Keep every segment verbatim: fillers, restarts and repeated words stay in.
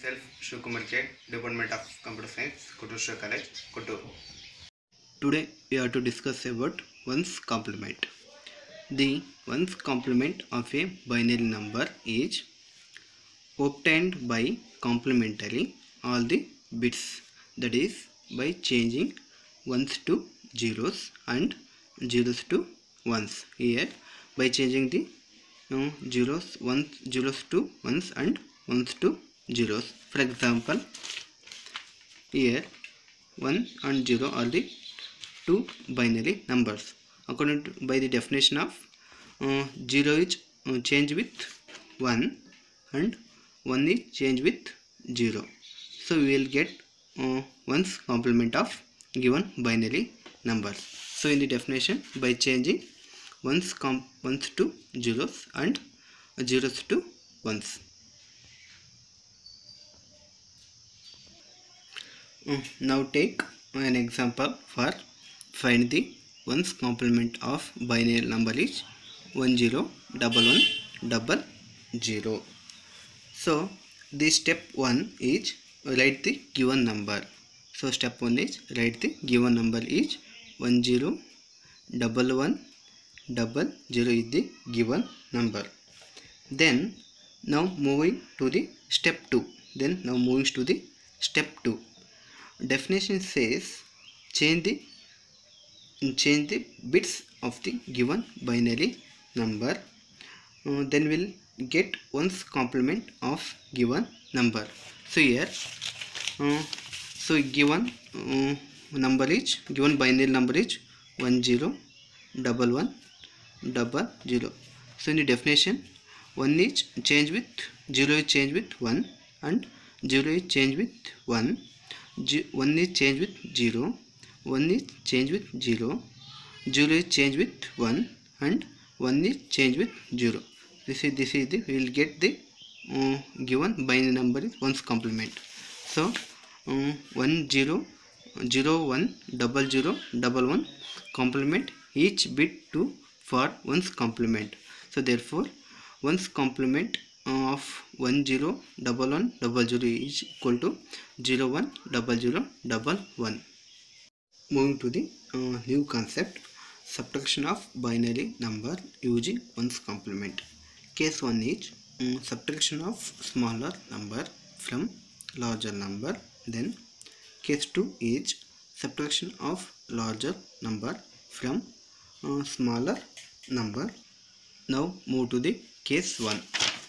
Self Shukumar K, Department of Computer Science, Kuttur College, Kuttur. Today we are to discuss about ones complement. The ones complement of a binary number is obtained by complementing all the bits, that is by changing ones to zeros and zeros to ones. Here by changing the uh, zeros ones zeros to ones and ones to zeros. For example, here one and zero are the two binary numbers. According to by the definition of uh, zero is uh, changed with one and one is changed with zero. So we will get uh, one's complement of given binary numbers. So in the definition, by changing ones comp ones to zeros and zeros to ones. Uh, now take an example for find the ones complement of binary number is one zero double one double zero. So the step one is write the given number. So step one is write the given number is one zero double one double zero is the given number. Then now moving to the step two. Then now moving to the step two. Definition says change the change the bits of the given binary number. Uh, then we'll get one's complement of given number. So here uh, so given uh, number is given binary number is one zero double one double zero. So in the definition, one is changed with zero is changed with one and zero is changed with one. one is changed with zero, one is changed with zero, zero is changed with one and one is changed with zero. This is this is the we will get the uh, given binary number is one's complement. So um, one zero zero one double zero double one complement each bit to for one's complement. So therefore one's complement of one zero double one double zero is equal to zero one double zero double one. Moving to the uh, new concept, subtraction of binary number using one's complement. Case one is um, subtraction of smaller number from larger number. Then case two is subtraction of larger number from uh, smaller number. Now move to the case one.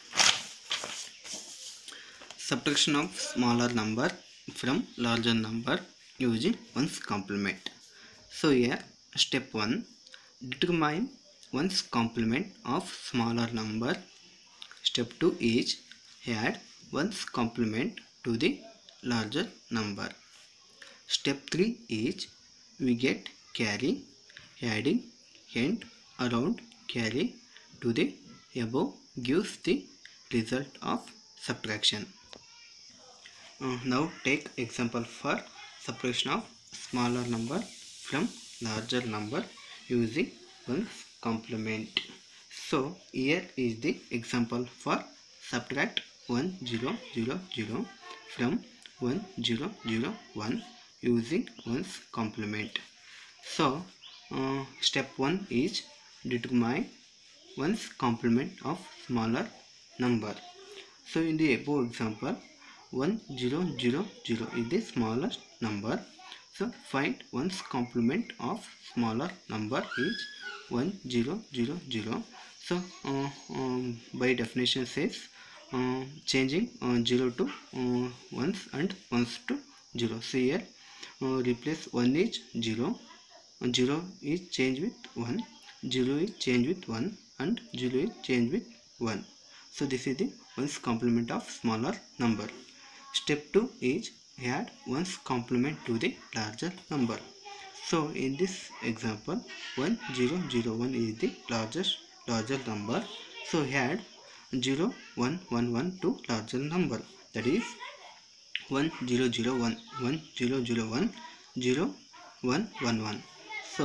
Subtraction of smaller number from larger number using one's complement. So here step one, determine one's complement of smaller number. Step two is add one's complement to the larger number. Step three is we get carry, adding and around carry to the above gives the result of subtraction. Uh, now take example for subtraction of smaller number from larger number using one's complement. So here is the example for subtract one zero zero zero from one zero zero one using one's complement. So uh, step one is determine one's complement of smaller number. So in the above example, one zero zero zero is the smallest number. So find one's complement of smaller number is one zero zero zero. So uh, um, by definition says uh, changing uh, zero to uh, ones and ones to zero. So here uh, replace one is zero, zero is changed with one, zero is changed with one and zero is changed with one. So this is the one's complement of smaller number. Step two is add one's complement to the larger number. So in this example, one zero zero one is the largest larger number. So add zero one one one to larger number, that is one zero zero one, one zero zero one, zero one one one. So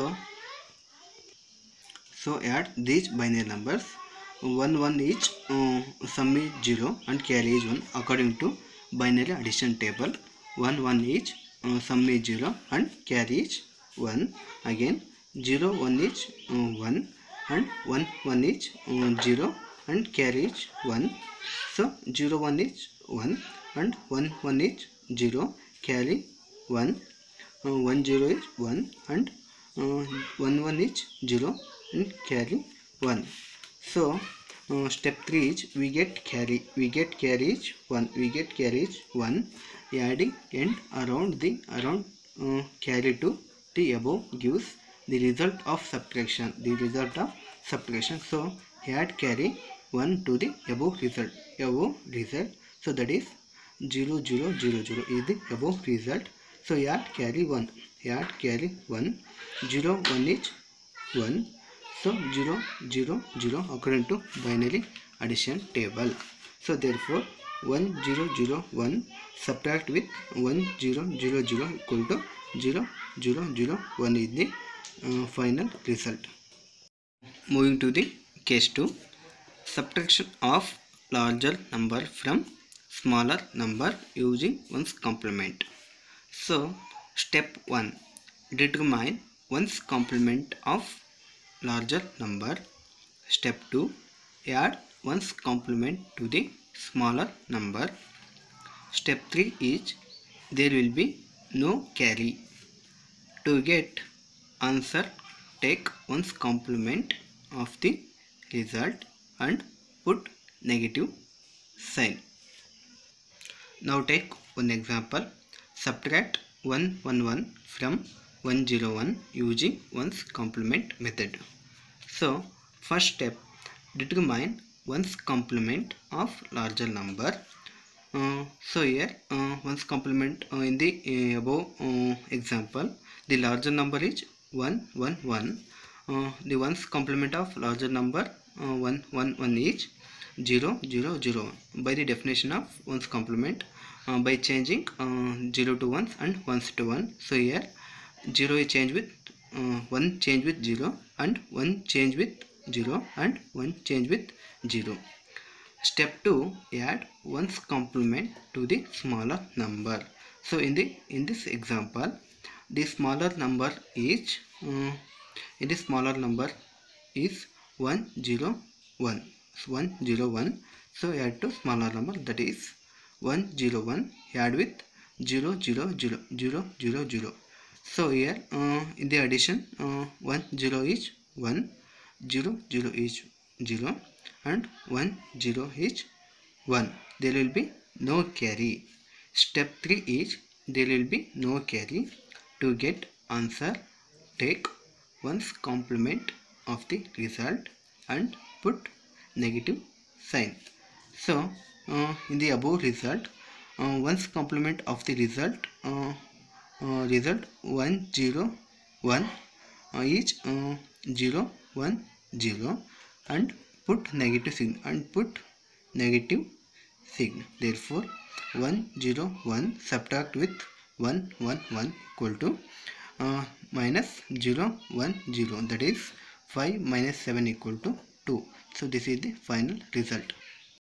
so add these binary numbers. one one is uh, sum is zero and carry is one according to binary addition table. one one is uh, sum is zero and carry is one. Again zero one is uh, one and one one is uh, zero and carry is one. So zero one is one and one one is zero, carry one. uh, one zero is one and uh, one one is zero and carry one. So uh, step three is we get carry. We get carry is one. We get carry is one. Adding end around the around uh, carry to the above gives the result of subtraction. The result of subtraction. So add carry one to the above result. Above result. So that is zero zero zero zero is the above result. So add carry one. Add carry one. zero one is one. So zero zero zero according to binary addition table. So therefore one zero zero one subtract with one zero zero zero equal to zero zero zero one is the uh, final result. Moving to the case two, subtraction of larger number from smaller number using one's complement. So step one, determine one's complement of larger number. Step two, add one's complement to the smaller number. Step three is there will be no carry. To get answer, take one's complement of the result and put negative sign. Now take one example. Subtract one one one from one zero one using one's complement method. So first step, determine one's complement of larger number. Uh, so here uh, one's complement uh, in the uh, above uh, example, the larger number is one one one. Uh, the one's complement of larger number uh, one one one is zero zero zero. By the definition of one's complement, uh, by changing uh, zero to ones and ones to one. So here zero is changed with uh, one change with zero and one change with zero and one change with zero. Step two, add one's complement to the smaller number. So in the in this example, the smaller number is uh, in the smaller number is one zero one. one zero one. So add to smaller number, that is one zero one, add with zero zero zero zero zero zero. So here uh, in the addition uh, one zero is one, zero zero is zero and one zero is one. There will be no carry. Step three is there will be no carry. To get answer, take one's complement of the result and put negative sign. So uh, in the above result, uh, one's complement of the result uh, uh, result one zero one uh, is uh, zero one zero and put negative sign and put negative sign. Therefore one zero one subtract with one one one equal to uh, minus zero one zero, that is five minus seven equal to two. So this is the final result.